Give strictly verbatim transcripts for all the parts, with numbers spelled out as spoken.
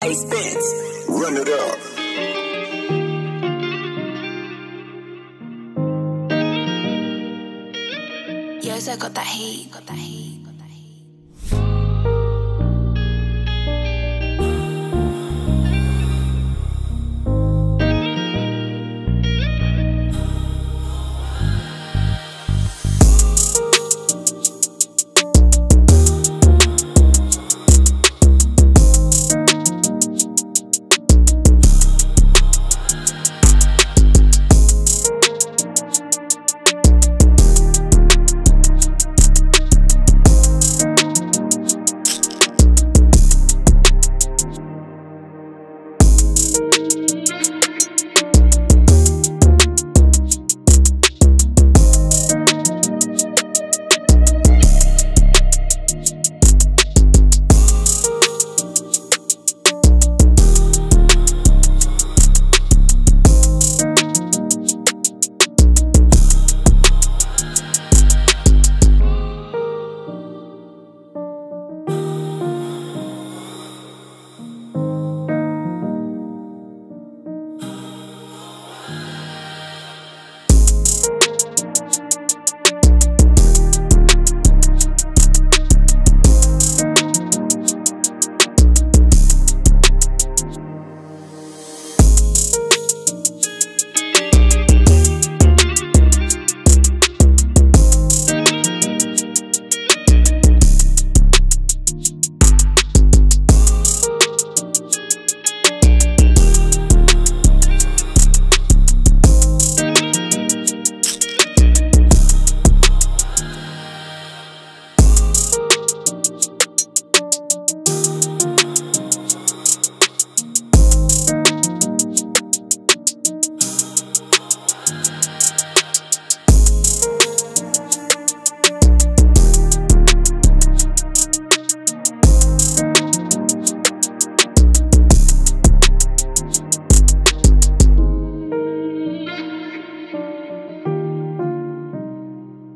Hey Spence, run it up. Yes, I got that heat, got that heat, got that heat.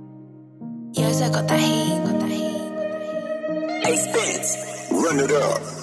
Yes, I got that heat, got that heat, got that heat. Hey Spence, run it up.